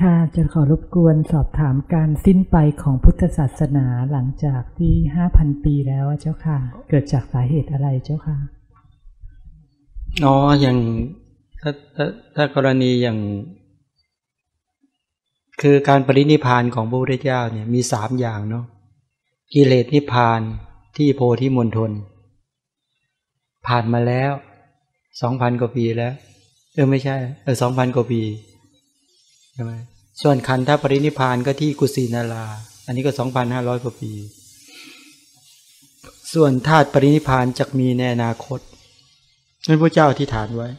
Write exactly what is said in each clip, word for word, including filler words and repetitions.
ค่ะจะขอรบกวนสอบถามการสิ้นไปของพุทธศาสนาหลังจากที่ห้าพันปีแล้วเจ้าค่ะเกิดจากสาเหตุอะไรเจ้าค่ะอ๋ออย่างถ้าถ้าถ้ากรณีอย่างคือการปรินิพพานของพระพุทธเจ้าเนี่ยมีสามอย่างเนาะกิเลสนิพพานที่โพธิมณฑลผ่านมาแล้วสองพันกว่าปีแล้วเออไม่ใช่เออสองพันกว่าปีใช่ไหมส่วนขันธปรินิพพานก็ที่กุสินาราอันนี้ก็สองพันห้าร้อยกว่าปีส่วนธาตุปรินิพพานจะมีในอนาคตนั่นพระเจ้าอธิษฐานไว้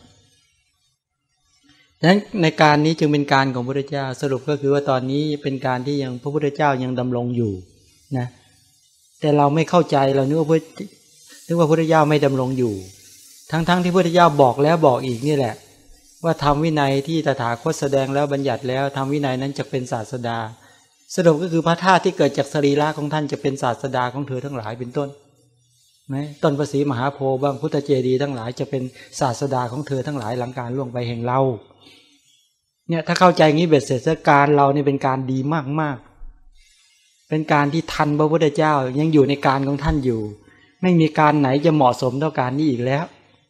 ดังนั้นในการนี้จึงเป็นการของพระพุทธเจ้าสรุปก็คือว่าตอนนี้เป็นการที่ยังพระพุทธเจ้ายังดำรงอยู่นะแต่เราไม่เข้าใจเรานึกว่าพระนึกว่าพระพุทธเจ้าไม่ดำรงอยู่ทั้งๆ ท, ที่พระพุทธเจ้าบอกแล้วบอกอีกนี่แหละว่าธรรมวินัยที่ตถาคตแสดงแล้วบัญญัติแล้วธรรมวินัยนั้นจะเป็นศาสดาสรุปก็คือพระธาตุที่เกิดจากสรีระของท่านจะเป็นศาสดาของเธอทั้งหลายเป็นต้นไหมต้นพระศรีมหาโพธิ์บ้างพุทธเจดีย์ทั้งหลายจะเป็นศาสดาของเธอทั้งหลายหลังการล่วงไปแห่งเราเนี่ยถ้าเข้าใจงี้เบ็ดเสร็จการเราเนี่ยเป็นการดีมากๆเป็นการที่ทันพระพุทธเจ้ายังอยู่ในการของท่านอยู่ไม่มีการไหนจะเหมาะสมเท่าการนี้อีกแล้ว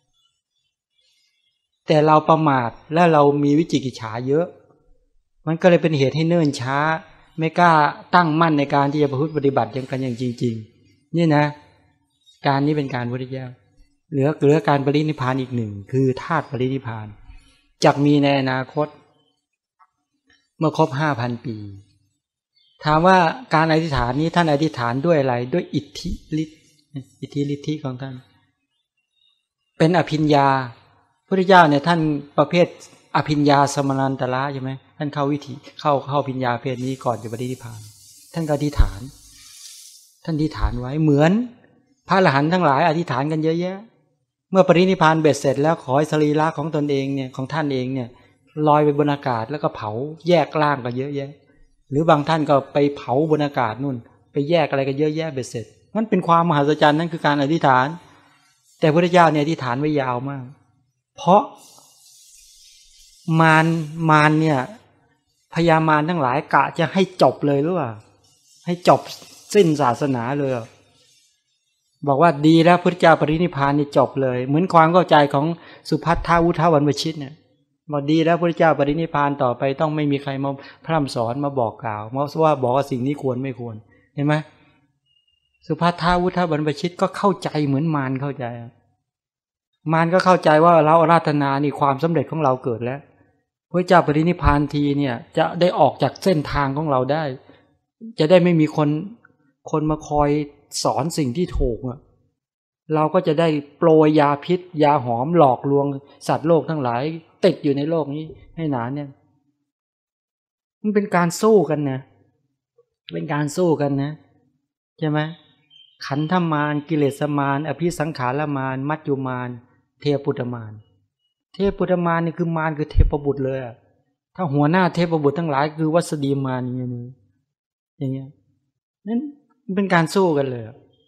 แต่เราประมาทและเรามีวิจิกิจฉาเยอะมันก็เลยเป็นเหตุให้เนิ่นช้าไม่กล้าตั้งมั่นในการที่จะประพฤติปฏิบัติอย่างกันอย่างจริงๆนี่นะการนี้เป็นการพระพุทธเจ้าเหลือเหลือการปรินิพพานอีกหนึ่งคือธาตุปรินิพพานจักมีในอนาคตเมื่อครบ ห้าพัน ปีถามว่าการอธิษฐานนี้ท่านอธิษฐานด้วยอะไรด้วยอิทธิฤทธิ์อิทธิฤทธิ์ของท่านเป็นอภิญญาพระพุทธเจ้าเนี่ยท่านประเภทอภิญญาสมนันตระใช่ไหมท่านเข้าวิธีเข้าเข้าอภิญญาเพศนี้ก่อนจะปรินิพพานท่านก็อธิษฐานท่านอธิษฐานไว้เหมือนพระอรหันต์ทั้งหลายอธิษฐานกันเยอะแยะเมื่อปรินิพพานเบ็ดเสร็จแล้วขอให้สรีระของตนเองเนี่ยของท่านเองเนี่ยลอยไปบนอากาศแล้วก็เผาแยกร่างกันเยอะแยะหรือบางท่านก็ไปเผาบนอากาศนู่นไปแยกอะไรกันเยอะแยะเบ็ดเสร็จมันเป็นความมหัศจรรย์นั่นคือการอธิษฐานแต่พระพุทธเจ้าเนี่ยอธิษฐานไว้ยาวมากเพราะมารมารเนี่ยพญามารทั้งหลายกะจะให้จบเลยหรือเปล่าให้จบสิ้นศาสนาเลยบอกว่าดีแล้วพุทธเจ้าปรินิพพานนี่จบเลยเหมือนความเข้าใจของสุภัททาวุฒวันวชิตเนี่ยบอกดีแล้วพุทธเจ้าปรินิพพานต่อไปต้องไม่มีใครมาพร่ำสอนมาบอกกล่าวมาว่าบอกว่าสิ่งนี้ควรไม่ควรเห็นไหมสุภัททาวุฒวันวชิตก็เข้าใจเหมือนมารเข้าใจมารก็เข้าใจว่าเราอาราธนานี่ความสำเร็จของเราเกิดแล้วพระเจ้าปรินิพพานทีเนี่ยจะได้ออกจากเส้นทางของเราได้จะได้ไม่มีคนคนมาคอยสอนสิ่งที่ถูกอ่ะเราก็จะได้โปรยยาพิษยาหอมหลอกลวงสัตว์โลกทั้งหลายติดอยู่ในโลกนี้ให้หนาเนี่ยมันเป็นการสู้กันนะเป็นการสู้กันนะใช่ไหมขันธมารกิเลสมารอภิสังขารมารมัจจุมารเทพปุตตมารเทพปุตตมารนี่คือมารคือเทพบุตรเลยอ่ะถ้าหัวหน้าเทพบุตรทั้งหลายคือวัสดีมารอย่างเงี้ยอย่างเงี้ยนั่นเป็นการสู้กันเลย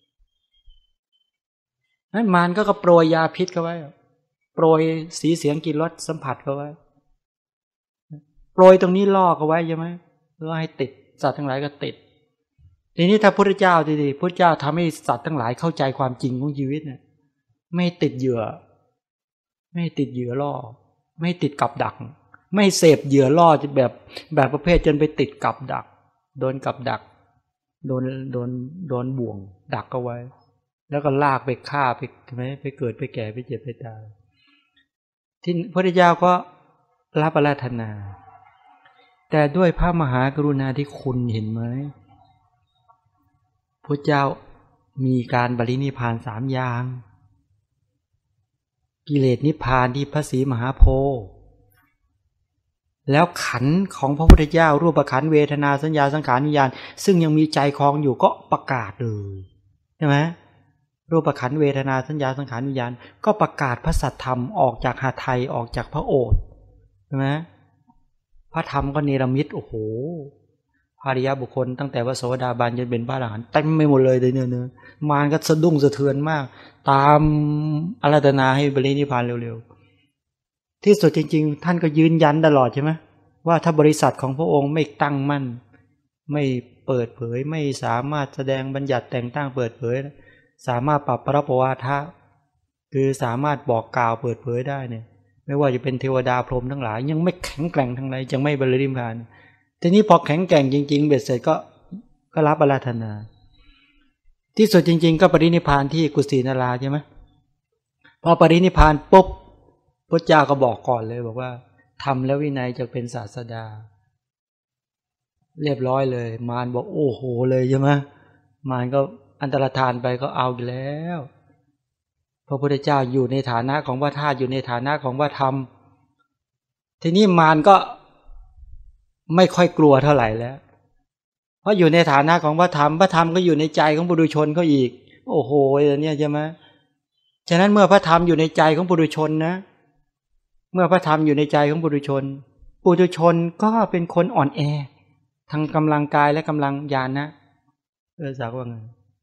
นั้นมารก็ก็โปรยยาพิษเข้าไว้โปรยสีเสียงกลิ่นรสสัมผัสเข้าไว้โปรยตรงนี้ล่อเข้าไว้ใช่ไหมเพื่อให้ติดสัตว์ทั้งหลายก็ติดทีนี้ถ้าพระพุทธเจ้าดีๆพระพุทธเจ้าทำให้สัตว์ทั้งหลายเข้าใจความจริงของชีวิตเนี่ยไม่ติดเหยื่อไม่ติดเหยื่อล่อไม่ติดกับดักไม่เสพเหยื่อล่อจะแบบแบบประเภทจนไปติดกับดักโดนกับดักโดนโดนโดนบ่วงดักเอาไว้แล้วก็ลากไปฆ่าไปใช่ไหมไปเกิดไปแก่ไปเจ็บไปตายที่พระพุทธเจ้าก็รับอาราธนาแต่ด้วยพระมหากรุณาธิคุณเห็นไหมพระเจ้ามีการปรินิพพานสามอย่างกิเลสนิพพานที่พระศรีมหาโพธิ์แล้วขันธ์ของพระพุทธเจ้ารูปขันธ์เวทนาสัญญาสังขารวิญญาณซึ่งยังมีใจคลองอยู่ก็ประกาศเลยใช่ไหมรูปขันธ์เวทนาสัญญาสังขารวิญญาณก็ประกาศพระสัทธรรมออกจากหทัยออกจากพระโอษฐ์ใช่ไหมพระธรรมก็เนรมิตโอ้โหภริยบุคคลตั้งแต่ว่าโสดาบันจนเป็นพระอรหันต์เต็มไม่หมดเลยเนื้อเนื้อมารก็สะดุ้งสะเทือนมากตามอาราธนาให้ปรินิพพานเร็วๆที่สุดจริงๆท่านก็ยืนยันตลอดใช่ไหมว่าถ้าบริษัทของพระองค์ไม่ตั้งมั่นไม่เปิดเผยไม่สามารถแสดงบัญญัติแต่งตั้งเปิดเผยสามารถปรับปรับวาทะคือสามารถบอกกล่าวเปิดเผยได้เนี่ยไม่ว่าจะเป็นเทวดาพรหมทั้งหลายยังไม่แข็งแกร่งทั้งหลายยังไม่บรรลุนิพพานทีนี้พอแข็งแกร่งจริงๆเบ็ดเสร็จก็ก็รับอาราธนาที่สุดจริงๆก็ปรินิพพานที่กุสินาราใช่ไหมพอปรินิพพานปุ๊บพระเจ้าก็บอกก่อนเลยบอกว่าทำแล้ววินัยจะเป็นศาสดาเรียบร้อยเลยมารบอกโอ้โหเลยใช่ไหมมารก็อันตรธานไปก็เอาแล้วพระพุทธเจ้าอยู่ในฐานะของพระธาตุอยู่ในฐานะของพระธรรมทีนี้มารก็ไม่ค่อยกลัวเท่าไหร่แล้วเพราะอยู่ในฐานะของพระธรรมพระธรรมก็อยู่ในใจของปุถุชนเขาอีกโอ้โหอย่างนี้ใช่ไหมฉะนั้นเมื่อพระธรรมอยู่ในใจของปุถุชนนะเมื่อพระธรรมอยู่ในใจของปุถุชนปุถุชนก็เป็นคนอ่อนแอทั้งกำลังกายและกำลังญาณนะเออสักว่าไง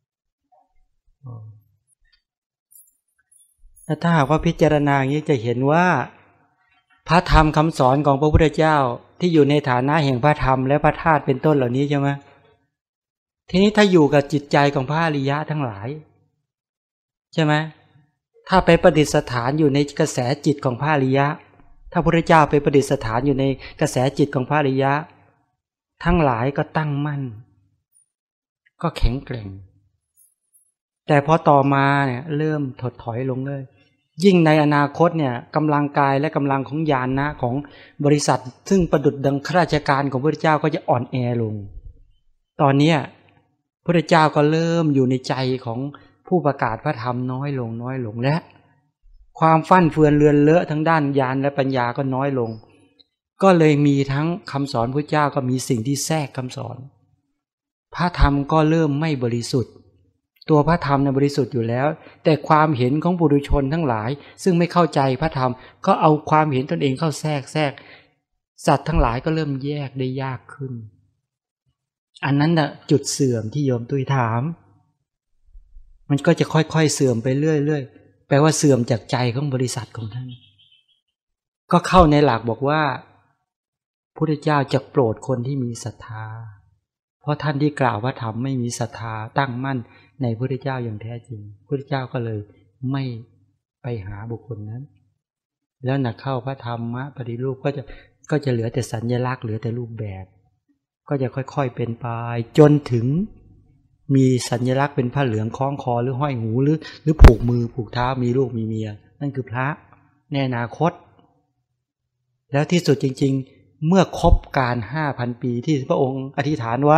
ถ้าหากว่าพิจารณาอย่างนี้จะเห็นว่าพระธรรมคำสอนของพระพุทธเจ้าที่อยู่ในฐานะแห่งพระธรรมและพระธาตุเป็นต้นเหล่านี้ใช่ไหมทีนี้ถ้าอยู่กับจิตใจของพระอริยะทั้งหลายใช่ไหมถ้าไปประดิษฐานอยู่ในกระแสจิตของพระอริยะถ้าพระพุทธเจ้าไปประดิษฐานอยู่ในกระแสจิตของพระอริยะทั้งหลายก็ตั้งมั่นก็แข็งแกร่งแต่พอต่อมาเนี่ยเริ่มถดถอยลงเลยยิ่งในอนาคตเนี่ยกำลังกายและกำลังของญาณนะของบริษัทซึ่งประดุจดังข้าราชการของพระพุทธเจ้าก็จะอ่อนแอลงตอนนี้พระพุทธเจ้าก็เริ่มอยู่ในใจของผู้ประกาศพระธรรมน้อยลงน้อยลงและความฟั่นเฟือนเลือนเลอะทั้งด้านญาณและปัญญาก็น้อยลงก็เลยมีทั้งคำสอนพระเจ้าก็มีสิ่งที่แทรกคำสอนพระธรรมก็เริ่มไม่บริสุทธิ์ตัวพระธรรมเนี่ยบริสุทธิ์อยู่แล้วแต่ความเห็นของปุถุชนทั้งหลายซึ่งไม่เข้าใจพระธรรมก็เอาความเห็นตนเองเข้าแทรกแทรกสัตว์ทั้งหลายก็เริ่มแยกได้ยากขึ้นอันนั้นน่ะจุดเสื่อมที่โยมตุ้ยถามมันก็จะค่อยๆเสื่อมไปเรื่อยๆแปลว่าเสื่อมจากใจของบริษัทของท่านก็เข้าในหลักบอกว่าพระพุทธเจ้าจะโปรดคนที่มีศรัทธาเพราะท่านที่กล่าวว่าธรรมไม่มีศรัทธาตั้งมั่นในพระพุทธเจ้าอย่างแท้จริงพระพุทธเจ้าก็เลยไม่ไปหาบุคคลนั้นแล้วหนักเข้าพระธรรมะปฏิรูปก็จะก็จะเหลือแต่สัญลักษณ์เหลือแต่รูปแบบก็จะค่อยๆเป็นไปจนถึงมีสัญลักษณ์เป็นผ้าเหลืองคล้องคอหรือห้อยหูหรือหรือผูกมือผูกเท้ามีลูกมีเมียนั่นคือพระในอนาคตแล้วที่สุดจริงๆเมื่อครบการห้าพันปีที่พระองค์อธิษฐานไว้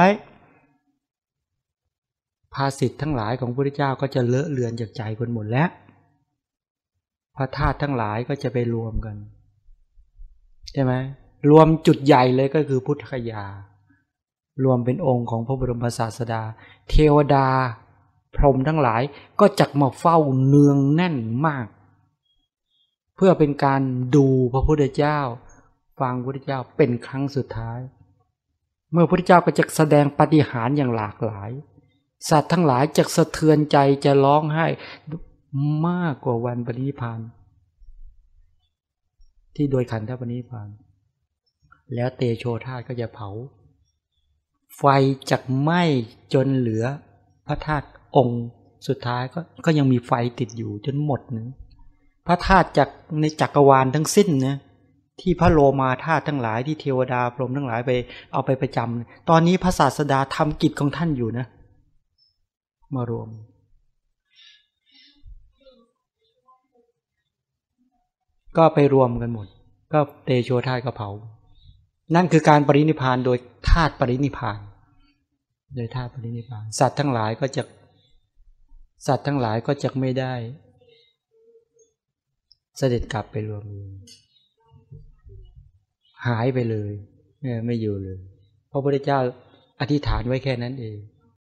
ภาสิทธิ์ทั้งหลายของพระพุทธเจ้าก็จะเลอะเลือนจากใจคนหมดแล้วพระธาตุทั้งหลายก็จะไปรวมกันใช่ไหมรวมจุดใหญ่เลยก็คือพุทธคยารวมเป็นองค์ของพระบรมศาสดาเทวดาพรหมทั้งหลายก็จักมาเฝ้าเนืองแน่นมากเพื่อเป็นการดูพระพุทธเจ้าฟังพระพุทธเจ้าเป็นครั้งสุดท้ายเมื่อพระพุทธเจ้าก็จะแสดงปาฏิหาริย์อย่างหลากหลายสัตว์ทั้งหลายจะสะเทือนใจจะร้องไห้มากกว่าวันปรินิพพานที่โดยขันธปรินิพพานแล้วเตโชธาตุก็จะเผาไฟจักไหม้จนเหลือพระธาตุองค์สุดท้ายก็ก็ยังมีไฟติดอยู่จนหมดนะพระธาตุจากในจักรวาลทั้งสิ้นนะที่พระโลมาธาตุทั้งหลายที่เทวดาพรหมทั้งหลายไปเอาไปประจำตอนนี้พระศาสดาทำกิจของท่านอยู่นะมารวมก็ไปรวมกันหมดก็เตโชธาตุก็เผานั่นคือการปรินิพพานโดยธาตุปรินิพพานโดยธาตุปรินิพพานสัตว์ทั้งหลายก็จะสัตว์ทั้งหลายก็จะไม่ได้เสด็จกลับไปรวมหายไปเลยไม่อยู่เลยเพราะพระพุทธเจ้าอธิษฐานไว้แค่นั้นเอง